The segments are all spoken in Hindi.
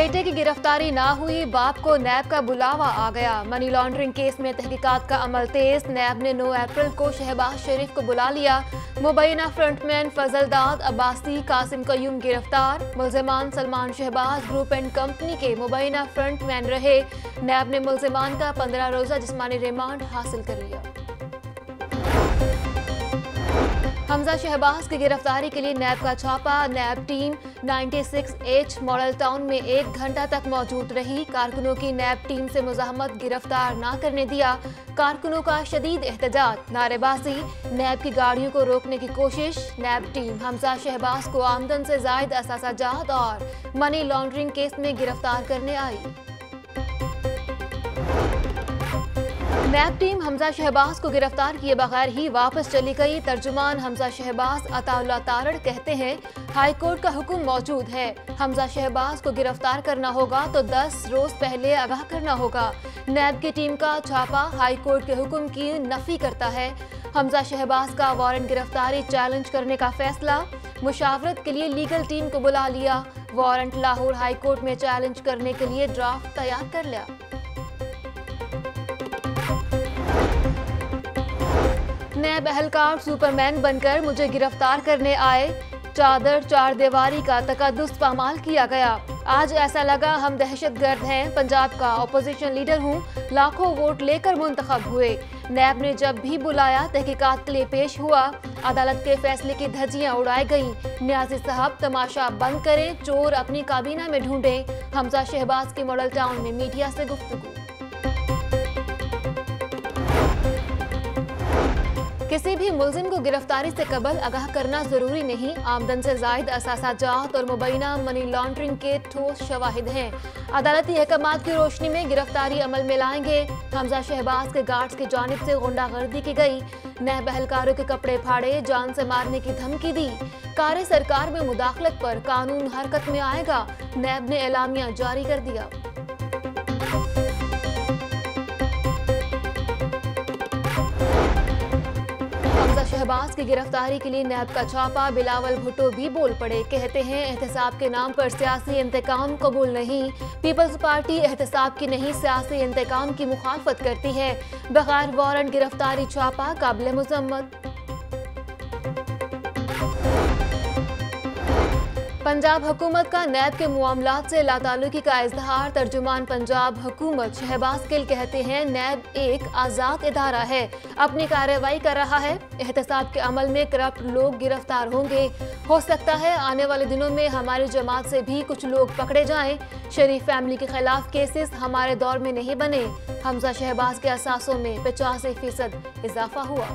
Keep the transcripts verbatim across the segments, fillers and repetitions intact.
बेटे की गिरफ्तारी ना हुई, बाप को नैब का बुलावा आ गया। मनी लॉन्ड्रिंग केस में तहकीकात का अमल तेज। नैब ने नौ अप्रैल को शहबाज शरीफ को बुला लिया। मुबैना फ्रंटमैन फजलदाद अब्बासी, कासिम कयूम गिरफ्तार। मुल्जिमान Salman Shahbaz group and company के मुबैना फ्रंटमैन रहे। नैब ने मुल्जिमान का पंद्रह रोजा जिस्मानी रिमांड हासिल कर लिया। हमजा शहबाज की गिरफ्तारी के लिए नैब का छापा। नैब टीम छियानवे एच मॉडल टाउन में एक घंटा तक मौजूद रही। कारकुनों की नैब टीम से मुज़ाहमत गिरफ्तार ना करने दिया। कारकुनों का शदीद एहतजाज, नारेबाजी, नैब की गाड़ियों को रोकने की कोशिश। नैब टीम हमजा शहबाज को आमदन से जायद असासाजात और मनी लॉन्ड्रिंग केस में गिरफ्तार करने आई। नैब टीम हमजा शहबाज को गिरफ्तार किए बगैर ही वापस चली गई। तर्जुमान हमजा शहबाज अताउल्लाह तारड़ कहते हैं, हाई कोर्ट का हुक्म मौजूद है। हमजा शहबाज को गिरफ्तार करना होगा तो दस रोज पहले आगाह करना होगा। नैब की टीम का छापा हाई कोर्ट के हुक्म की नफी करता है। हमजा शहबाज का वारंट गिरफ्तारी चैलेंज करने का फैसला। मुशावरत के लिए लीगल टीम को बुला लिया। वारंट लाहौर हाई कोर्ट में चैलेंज करने के लिए ड्राफ्ट तैयार कर लिया। नैब एहलकार सुपरमैन बनकर मुझे गिरफ्तार करने आए। चादर चार दीवारी का तकद्दुस पामाल किया गया। आज ऐसा लगा हम दहशतगर्द हैं। पंजाब का अपोजिशन लीडर हूँ, लाखों वोट लेकर मुंतखब हुए। नैब ने जब भी बुलाया तहकीकात के लिए पेश हुआ। अदालत के फैसले की धज्जियां उड़ाई गईं। न्याजी साहब तमाशा बंद करें, चोर अपनी काबीना में ढूंढें। हमजा शहबाज के मॉडल टाउन में मीडिया से गुफ्तगू। किसी भी मुल्जिम को गिरफ्तारी से कबल आगाह करना जरूरी नहीं। आमदन से जायद असासाजात और मुबैना मनी लॉन्ड्रिंग के ठोस शवाहिद हैं। अदालती अहकामात की रोशनी में गिरफ्तारी अमल में लाएंगे। हमजा शहबाज के गार्ड्स की जानिब से गुंडागर्दी की गई। नैब एहलकारों के कपड़े फाड़े, जान से मारने की धमकी दी। कार्य सरकार में मुदाखलत पर कानून हरकत में आएगा। नैब ने एलामिया जारी कर दिया। शहबाज की गिरफ्तारी के लिए नैब का छापा। बिलावल भुट्टो भी बोल पड़े, कहते हैं एहतसाब के नाम पर सियासी इंतकाम कबूल नहीं। पीपल्स पार्टी एहतसाब की नहीं, सियासी इंतकाम की मुखालफत करती है। बगैर वारंट गिरफ्तारी छापा काबिल मजम्मत। पंजाब हुकूमत का नैब के मामलात से लाताल्लुकी का इजहार। तर्जुमान पंजाब हुकूमत शहबाज गिल कहते हैं, नैब एक आज़ाद इदारा है, अपनी कार्रवाई कर रहा है। एहतसाब के अमल में करप्ट लोग गिरफ्तार होंगे। हो सकता है आने वाले दिनों में हमारी जमात से भी कुछ लोग पकड़े जाएं। शरीफ फैमिली के खिलाफ केसेस हमारे दौर में नहीं बने। हमजा शहबाज के असासों में पचासी फीसद इजाफा हुआ।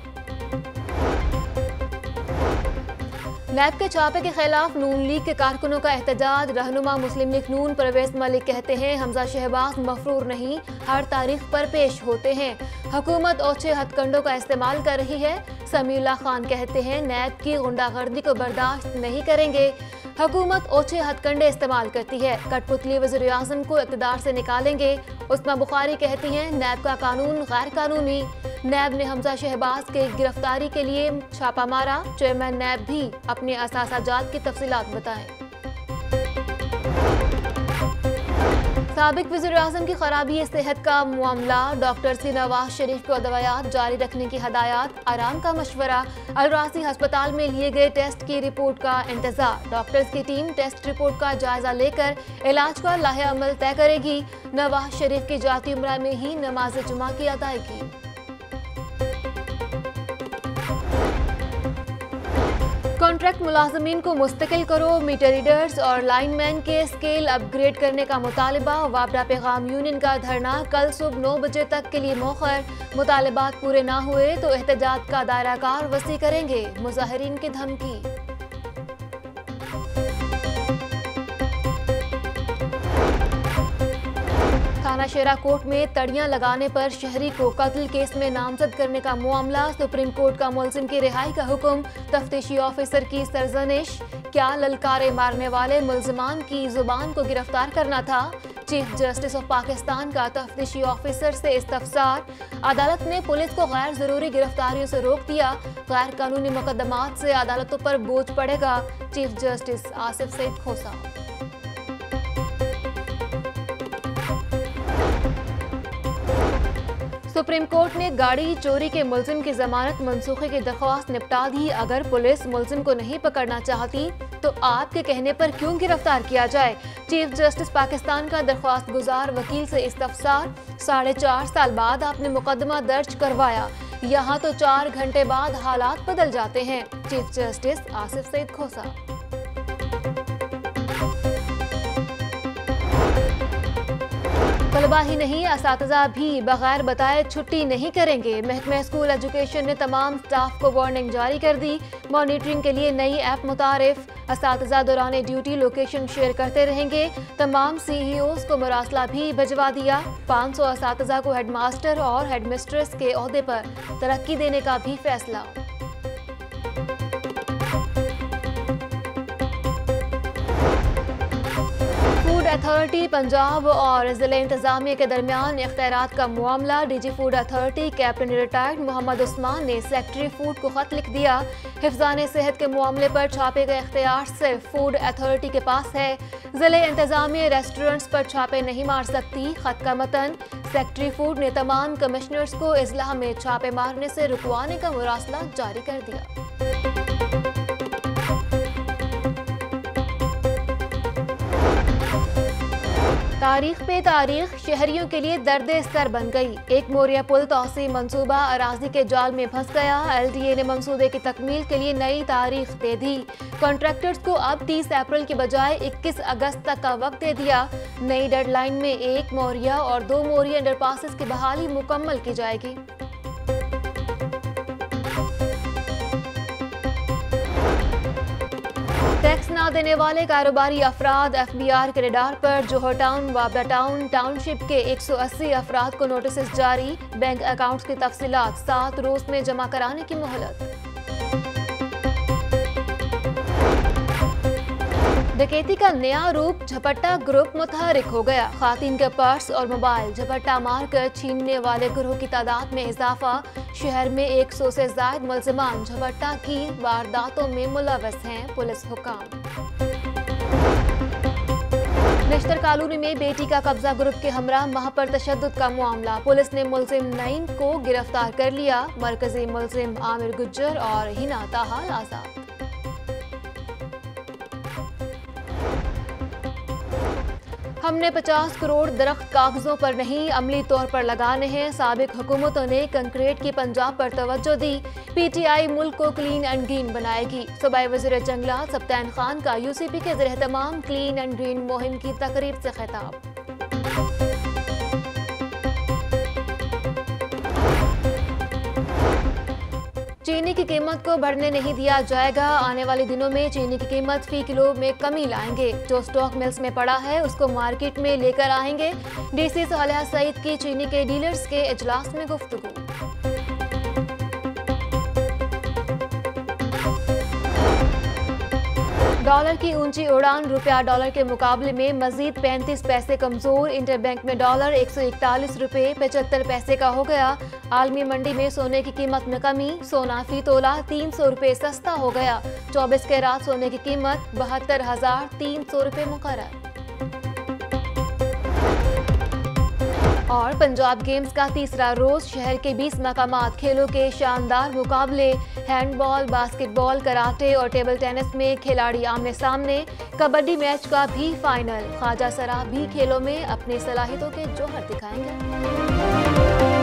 नैब के छापे के खिलाफ नून लीग के कारकुनों का एहतजाज। रहनुमा मुस्लिम लीग नून परवेज मलिक कहते हैं, हमजा शहबाज मफरूर नहीं, हर तारीख पर पेश होते हैं। हुकूमत ओछे हथकंडों का इस्तेमाल कर रही है। समीउल्लाह खान कहते हैं, नैब की गुंडागर्दी को बर्दाश्त नहीं करेंगे। हुकूमत ओछे हथकंडे इस्तेमाल करती है, कठपुतली वज़ीर आज़म को इक़्तिदार से निकालेंगे। उस्मा बुखारी कहती हैं, नैब का कानून गैर कानूनी। नैब ने हमजा शहबाज के गिरफ्तारी के लिए छापा मारा। चेयरमैन नैब भी अपने असासाजात की तफसीलात बताएं। साबिक वज़ीर आज़म की खराबी सेहत का मामला। डॉक्टर से नवाज शरीफ को दवायात जारी रखने की हदायत। आराम का मशवरा। अलरासी अस्पताल में लिए गए टेस्ट की रिपोर्ट का इंतजार। डॉक्टर्स की टीम टेस्ट रिपोर्ट का जायजा लेकर इलाज का लाहे अमल तय करेगी। नवाज शरीफ की जाती उम्र में ही नमाज जुमा की अदायगी। कॉन्ट्रैक्ट मुलाजमीन को मुस्तकिल करो। मीटर रीडर्स और लाइनमैन के स्केल अपग्रेड करने का मुतालबा। वापडा पैगाम यूनियन का धरना कल सुबह नौ बजे तक के लिए मौखर। मुतालबात पूरे ना हुए तो एहतजाज का दायरा कार वसी करेंगे। मुजाहिरीन की धमकी। थाना शेरा कोर्ट में तड़ियां लगाने पर शहरी को कत्ल केस में नामजद करने का मामला। सुप्रीम कोर्ट का मुलजिम की रिहाई का हुक्म। तफ्तीशी ऑफिसर की सरजनिश। क्या ललकारे मारने वाले मुलजिमान की जुबान को गिरफ्तार करना था। चीफ जस्टिस ऑफ पाकिस्तान का तफ्तीशी ऑफिसर से इस्तफसार। अदालत ने पुलिस को गैर जरूरी गिरफ्तारियों से रोक दिया। गैर कानूनी मुकदमात से अदालतों पर बोझ पड़ेगा। Chief justice Asif Saeed Khosa. Supreme court ने गाड़ी चोरी के मुलजिम की जमानत मंसूखे की दरख्वास्त निपटा दी। अगर पुलिस मुलजिम को नहीं पकड़ना चाहती तो आपके कहने पर क्यों गिरफ्तार किया जाए? चीफ जस्टिस पाकिस्तान का दरख्वास्त गुजार वकील से इस्तफसार। साढ़े चार साल बाद आपने मुकदमा दर्ज करवाया, यहाँ तो चार घंटे बाद हालात बदल जाते हैं। Chief justice Asif Saeed Khosa. तलबा ही नहीं, असातिज़ा भी बगैर बताए छुट्टी नहीं करेंगे। महकमा स्कूल एजुकेशन ने तमाम स्टाफ को वार्निंग जारी कर दी। मॉनिटरिंग के लिए नई ऐप मुतारिफ। असातिज़ा दौरान ड्यूटी लोकेशन शेयर करते रहेंगे। तमाम सी ई ओज़ को मरासला भी भिजवा दिया। पाँच सौ असातिज़ा को हेडमास्टर और हेडमिस्ट्रेस के ओहदे पर तरक्की देने का भी फैसला। फूड अथॉरिटी पंजाब और ज़िले इंतजामिया के दरमियान इख्तियारात का मामला। DG food authority captain retired Mohammad Usman ने सेक्रेटरी फूड को खत लिख दिया। हिफ्ज़ान सेहत के मामले पर छापे का इख्तियार सिर्फ फूड अथॉरिटी के पास है। ज़िले इंतजामिया रेस्टोरेंट्स पर छापे नहीं मार सकती। खत का मतन, सेक्रेटरी फूड ने तमाम कमिश्नर्स को इजलाह में छापे मारने से रुकवाने का मुरासला जारी कर दिया। तारीख पे तारीख शहरियों के लिए दर्द सर बन गई। एक मोरिया पुल तोसी मंसूबा अराजी के जाल में फंस गया। एल डी ए ने मंसूबे की तकमील के लिए नई तारीख दे दी। कॉन्ट्रैक्टर्स को अब तीस अप्रैल की बजाय इक्कीस अगस्त तक का वक्त दे दिया। नई डेडलाइन में एक मोरिया और दो मोरिया अंडरपासेस की बहाली मुकम्मल की जाएगी। टैक्स ना देने वाले कारोबारी अफराद एफ बी आर के रडार पर। Johar town Wapda town township के एक सौ अस्सी अफराद को नोटिस जारी। बैंक अकाउंट्स की तफसीलात सात रोज में जमा कराने की मोहलत। डकैती का नया रूप, झपट्टा ग्रुप मुतहरिक हो गया। खातून के पर्स और मोबाइल झपट्टा मारकर छीनने वाले गिरोह की तादाद में इजाफा। शहर में एक सौ से ज्यादा मुलजिमान झपट्टा की वारदातों में मुलव्वस हैं। पुलिस हुकाम। निश्तर कॉलोनी में बेटी का कब्जा ग्रुप के हमरा माह पर तशद्दुद का मामला। पुलिस ने मुलजिम नईम को गिरफ्तार कर लिया। मरकजी मुलजिम आमिर गुज्जर और हिना ताहाल आजाद। हमने पचास करोड़ दरख्त कागजों पर नहीं अमली तौर पर लगाने हैं। साबिक हुकूमतों ने कंक्रीट की पंजाब पर तवज्जो दी। पी टी आई मुल्क को क्लीन एंड ग्रीन बनाएगी। सूबाई वज़ीर जंगलात सब्तान खान का यू सी पी के ज़रिए तमाम क्लीन एंड ग्रीन मुहिम की तकरीब से खिताब। चीनी की कीमत को बढ़ने नहीं दिया जाएगा। आने वाले दिनों में चीनी की कीमत फी किलो में कमी लाएंगे। जो स्टॉक मिल्स में पड़ा है उसको मार्केट में लेकर आएंगे। डीसी सालिहा सईद की चीनी के डीलर्स के इजलास में गुफ्तगू। डॉलर की ऊंची उड़ान, रुपया डॉलर के मुकाबले में मजीद पैंतीस पैसे कमजोर। इंटरबैंक में डॉलर एक सौ इकतालीस रुपये पचहत्तर पैसे का हो गया। आलमी मंडी में सोने की कीमत में कमी। सोना फी तोला तीन सौ रुपये सस्ता हो गया। चौबीस कैरात सोने की कीमत बहत्तर हजार तीन सौ रुपये मुकर्रर। और पंजाब गेम्स का तीसरा रोज, शहर के बीस मकामात खेलों के शानदार मुकाबले। हैंडबॉल, बास्केटबॉल, कराटे और टेबल टेनिस में खिलाड़ी आमने सामने। कबड्डी मैच का भी फाइनल। ख्वाजा सरा भी खेलों में अपनी सलाहियतों के जौहर दिखाएंगे।